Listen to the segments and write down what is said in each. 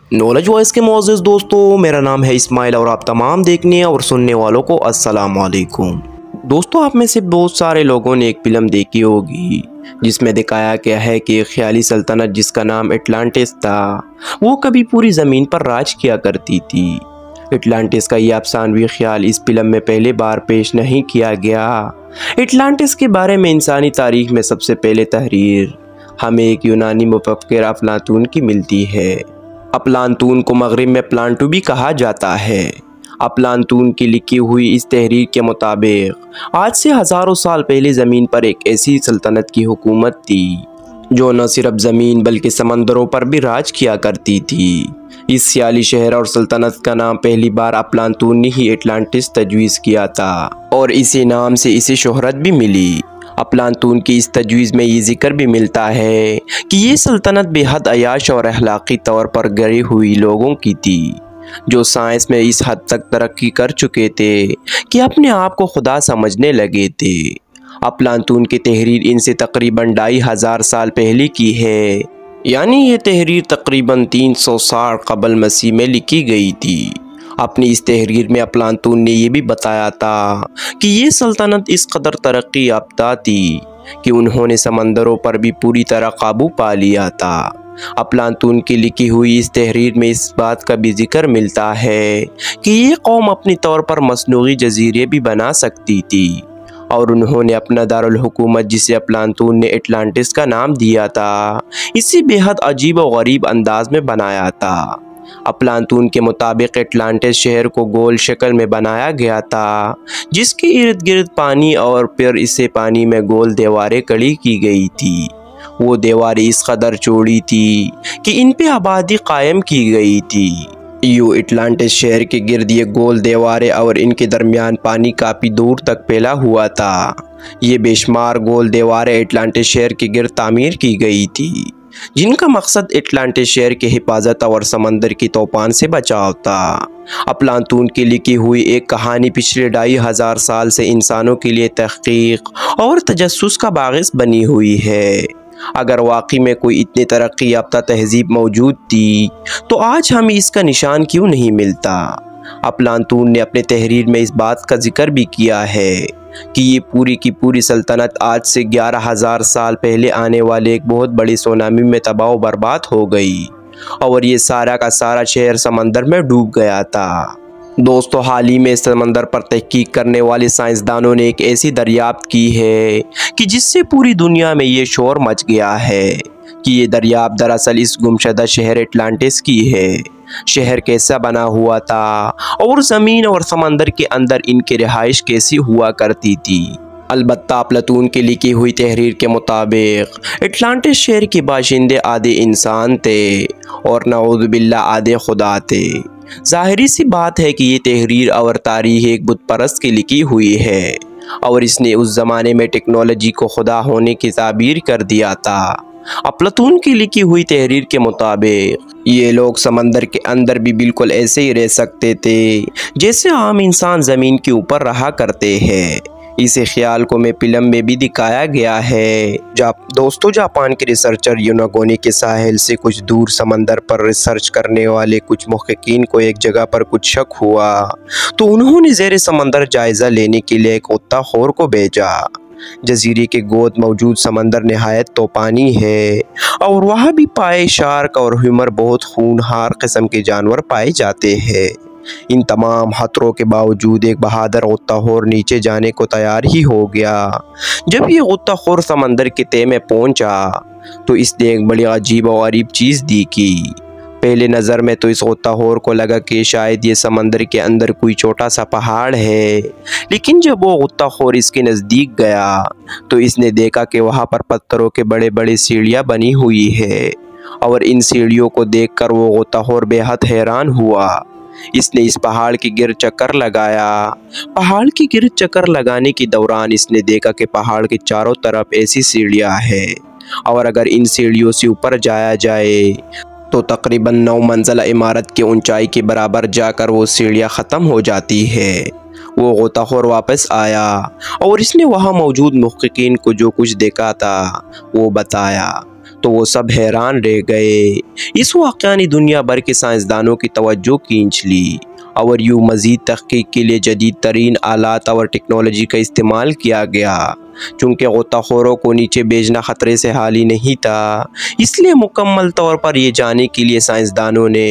Knowledge voice के मोअज़्ज़िज़ दोस्तों, मेरा नाम है इस्माइल और आप तमाम देखने और सुनने वालों को अस्सलाम वालेकुम। दोस्तों, आप में से बहुत सारे लोगों ने एक फ़िल्म देखी होगी जिसमें दिखाया गया है कि एक ख़याली सल्तनत जिसका नाम एटलांटिस था, वो कभी पूरी ज़मीन पर राज किया करती थी। एटलांटिस का ये अफसानवी ख्याल इस फिल्म में पहली बार पेश नहीं किया गया। एटलांटिस के बारे में इंसानी तारीख़ में सबसे पहले तहरीर हमें एक यूनानी मुफक्किर अफलातून की मिलती है। अफलातून को मगरिब में प्लांटू भी कहा जाता है। अफलातून की लिखी हुई इस तहरीर के मुताबिक आज से हज़ारों साल पहले ज़मीन पर एक ऐसी सल्तनत की हुकूमत थी जो न सिर्फ ज़मीन बल्कि समंदरों पर भी राज किया करती थी। इस सियाली शहर और सल्तनत का नाम पहली बार अफलातून ने ही एटलांटिस तजवीज़ किया था और इसी नाम से इसे शोहरत भी मिली। अफलातून की इस तजवीज़ में ये जिक्र भी मिलता है कि ये सल्तनत बेहद अयाश और अखलाकी तौर पर गरी हुई लोगों की थी जो साइंस में इस हद तक तरक्की कर चुके थे कि अपने आप को खुदा समझने लगे थे। अफलातून की तहरीर इनसे तकरीबन 2500 साल पहले की है, यानी ये तहरीर तकरीबन 360 क़ब्ल मसीह में लिखी गई थी। अपनी इस तहरीर में अफलातून ने यह भी बताया था कि ये सल्तनत इस कदर तरक्की याफ्ता थी कि उन्होंने समंदरों पर भी पूरी तरह काबू पा लिया था। अफलातून की लिखी हुई इस तहरीर में इस बात का भी जिक्र मिलता है कि ये कौम अपनी तौर पर मसनूई जजीरे भी बना सकती थी और उन्होंने अपना दारुल हुकूमत, जिसे अफलातून ने एटलांटिस का नाम दिया था, इसी बेहद अजीब और गरीब अंदाज में बनाया था। अफलातून के मुताबिक एटलांटिस शहर को गोल शक्ल में बनाया गया था जिसके इर्द गिर्द पानी और फिर इसे पानी में गोल दीवारें खड़ी की गई थी। वो दीवारें इस कदर चौड़ी थी कि इन पे आबादी कायम की गई थी। यूँ एटलांटिस शहर के गिर्द ये गोल दीवारें और इनके दरमियान पानी काफ़ी दूर तक फैला हुआ था। ये बेशुमार गोल दीवारें एटलांटिस शहर के गिर्द तामीर की गई थी जिनका मकसद एटलांटिस शहर की हिफाजत और समंदर की तूफान से बचाव था। अफलातून की लिखी हुई एक कहानी पिछले 2500 साल से इंसानों के लिए तहकीक और तजस्सुस का बागिस बनी हुई है। अगर वाकई में कोई इतनी तरक्की याफ्ता तहजीब मौजूद थी तो आज हमें इसका निशान क्यों नहीं मिलता। अफलातून ने अपने तहरीर में इस बात का जिक्र भी किया है कि ये पूरी की पूरी सल्तनत आज से 11,000 साल पहले आने वाले एक बहुत बड़ी सुनामी में तबाह बर्बाद हो गई और ये सारा का सारा शहर समंदर में डूब गया था। दोस्तों, हाल ही में समंदर पर तहकीक करने वाले साइंसदानों ने एक ऐसी दरियाफ्त की है कि जिससे पूरी दुनिया में ये शोर मच गया है कि ये दरियाफ्त दरअसल इस गुमशुदा शहर एटलांटिस की है। शहर कैसा बना हुआ था और ज़मीन और समंदर के अंदर इनकी रिहाइश कैसी हुआ करती थी। अलबत्ता अफलातून की लिखी हुई तहरीर के मुताबिक एटलांटिस शहर के बाशिंदे आधे इंसान थे और नऊज़ बिल्लाह आधे खुदा थे। ज़ाहिरी सी बात है कि ये तहरीर और तारीख़ एक बुत परस्त की लिखी हुई है और इसने उस ज़माने में टेक्नोलॉजी को खुदा होने की ताबीर कर दिया था। अफलातून की लिखी हुई तहरीर के मुताबिक ये लोग समंदर के अंदर भी बिल्कुल ऐसे ही रह सकते थे जैसे आम इंसान ज़मीन के ऊपर रहा करते हैं। इसी ख्याल को में फिल्म में भी दिखाया गया है। दोस्तों, जापान के रिसर्चर युनागोनी के साहिल से कुछ दूर समंदर पर रिसर्च करने वाले कुछ मुहक्किकीन को एक जगह पर कुछ शक हुआ तो उन्होंने ज़ेरे समंदर जायज़ा लेने के लिए एक गोताखोर को भेजा। जजीरे के गोद मौजूद समंदर नहायत तूफ़ानी है और वहाँ भी पाए शार्क और ह्यूमर बहुत खूनहार किस्म के जानवर पाए जाते हैं। इन तमाम खतरों के बावजूद एक बहादुर गोताखोर नीचे जाने को तैयार ही हो गया। जब ये गोताखोर समंदर के तह में पहुंचा तो इसने एक बड़ी अजीब और गरीब चीज़ देखी। पहले नज़र में तो इस गोताखोर को लगा कि शायद ये समंदर के अंदर कोई छोटा सा पहाड़ है, लेकिन जब वो गोताखोर इसके नज़दीक गया तो इसने देखा कि वहाँ पर पत्थरों के बड़े बड़े सीढ़ियाँ बनी हुई है और इन सीढ़ियों को देखकर वो गोताखोर बेहद हैरान हुआ। इसने इस पहाड़ के गिर्द चक्कर लगाया। पहाड़ के गिर्द चक्कर लगाने के दौरान इसने देखा कि पहाड़ के चारों तरफ ऐसी सीढ़ियाँ हैं और अगर इन सीढ़ियों से ऊपर जाया जाए तो तकरीबन 9 मंजिला इमारत की ऊंचाई के बराबर जाकर वो सीढ़ियाँ ख़त्म हो जाती है। वो गोताखोर वापस आया और इसने वहाँ मौजूद मुहक्किकीन को जो कुछ देखा था वो बताया। تو وہ سب حیران رہ گئے۔ اس واقعہ نے دنیا بھر کے سائنسدانوں کی توجہ کھینچ لی اور یوں مزید تحقیق کے لیے جدید ترین آلات اور ٹیکنالوجی کا استعمال کیا گیا۔ چونکہ غوطہ خوروں کو نیچے بھیجنا خطرے سے خالی نہیں تھا، اس لیے مکمل طور پر یہ جاننے کے لیے سائنسدانوں نے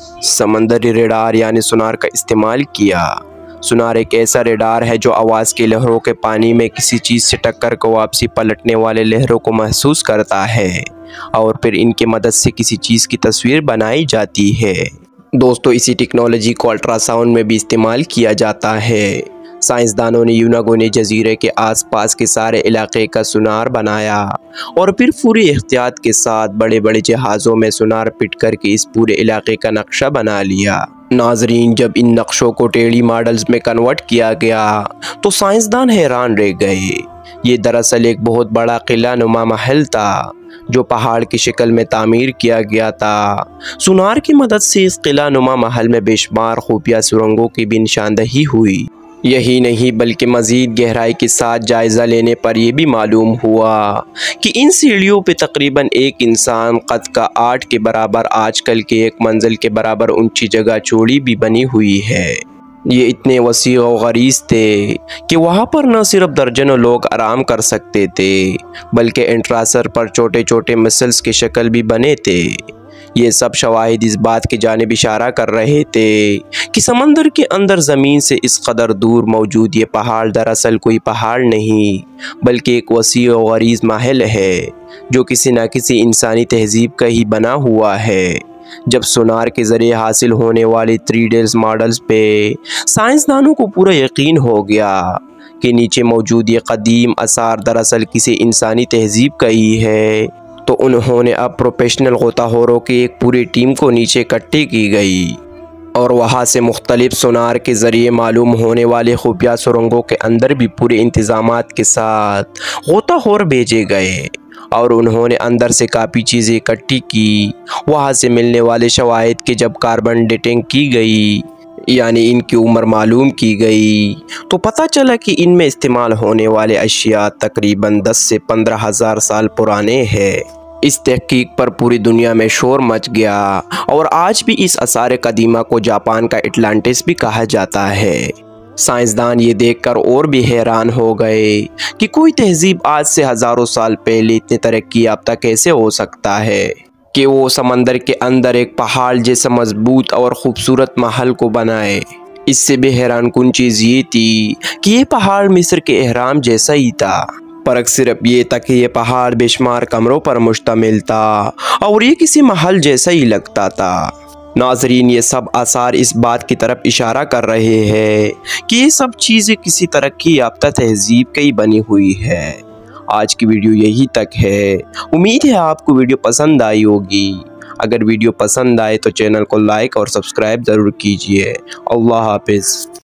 سمندری ریڈار یعنی سونار کا استعمال کیا۔ سونار ایک ایسا ریڈار ہے جو آواز کی لہروں کے پانی میں کسی چیز سے ٹکر کو واپسی پلٹنے والے لہروں کو محسوس کرتا ہے اور پھر ان کی مدد سے کسی چیز کی تصویر بنائی جاتی ہے۔ دوستو، اسی ٹیکنالوجی کو الٹرا ساؤنڈ میں بھی استعمال کیا جاتا ہے۔ سائنسدانوں نے یوناگونی جزیرے کے آس پاس کے سارے علاقے کا سونار بنایا اور پھر پوری احتیاط کے ساتھ بڑے بڑے جہازوں میں سونار پٹ کر کے اس پورے علاقے کا نقشہ بنا لیا۔ ناظرین، جب ان نقشوں کو 3D ماڈلز میں کنورٹ کیا گیا تو سائنسدان حیران رہ گئے۔ یہ دراصل ایک بہت بڑا قلعہ نما محل تھا جو پہاڑ کی شکل میں تعمیر کیا گیا تھا۔ سونار کی مدد سے اس قلعہ نما محل میں بے شمار خفیہ سرنگوں کی بھی نشاندہی ہوئی۔ یہی نہیں بلکہ مزید گہرائی کے ساتھ جائزہ لینے پر یہ بھی معلوم ہوا کہ ان سیڑھیوں پہ تقریباً ایک انسان قد کا 8 کے برابر آج کل کے ایک منزل کے برابر اونچی جگہ چوڑی بھی بنی ہوئی ہے۔ یہ اتنے وسیع و غلیظ تھے کہ وہاں پر نہ صرف درجنوں لوگ آرام کر سکتے تھے بلکہ انٹراسر پر چھوٹے چھوٹے مسلس کی شکل بھی بنے تھے۔ یہ سب شواہد اس بات کی جانب اشارہ کر رہے تھے کہ سمندر کے اندر زمین سے اس قدر دور موجود یہ پہاڑ دراصل کوئی پہاڑ نہیں بلکہ ایک وسیع و غلیظ محل ہے جو کسی نہ کسی انسانی تہذیب کا ہی بنا ہوا ہے۔ جب سونار کے ذریعے حاصل ہونے والی 3D ماڈلز پہ سائنسدانوں کو پورا یقین ہو گیا کہ نیچے موجود یہ قدیم آثار دراصل کسی انسانی تہذیب کا ہی ہے، تو انہوں نے اب پروفیشنل غوطہ خوروں کی ایک پوری ٹیم کو نیچے اکٹھی کی گئی اور وہاں سے مختلف سونار کے ذریعے معلوم ہونے والے خفیہ سرنگوں کے اندر بھی پورے انتظامات کے ساتھ غوطہ خور بھیجے گئے اور انہوں نے اندر سے کافی چیزیں اکٹھی کی۔ وہاں سے ملنے والے شواہد کی جب کاربن ڈیٹنگ کی گئی یعنی ان کی عمر معلوم کی گئی تو پتہ چلا کہ ان میں استعمال ہونے والے اشیاء تقریباً 10 سے 15 ہزار سال پرانے ہیں۔ اس تحقیق پر پوری دنیا میں شور مچ گیا اور آج بھی اس آثار قدیمہ کو جاپان کا اٹلانٹس بھی کہا جاتا ہے۔ سائنسدان یہ دیکھ کر اور بھی حیران ہو گئے کہ کوئی تہذیب آج سے ہزاروں سال پہلے اتنی ترقی یافتہ کیسے ہو سکتا ہے کہ وہ سمندر کے اندر ایک پہاڑ جیسا مضبوط اور خوبصورت محل کو بنائے۔ اس سے بھی حیران کن چیز یہ تھی کہ یہ پہاڑ مصر کے اہرام جیسا ہی تھا، فرق صرف یہ تھا کہ یہ پہاڑ بے شمار کمروں پر مشتمل تھا اور یہ کسی محل جیسا ہی لگتا تھا۔ ناظرین، یہ سب آثار اس بات کی طرف اشارہ کر رہے ہیں کہ یہ سب چیزیں کسی ترقی یافتہ تہذیب کی بنی ہوئی ہے۔ آج کی ویڈیو یہی تک ہے۔ امید ہے آپ کو ویڈیو پسند آئی ہوگی۔ اگر ویڈیو پسند آئے تو چینل کو لائک اور سبسکرائب ضرور کیجیے۔ اللہ حافظ۔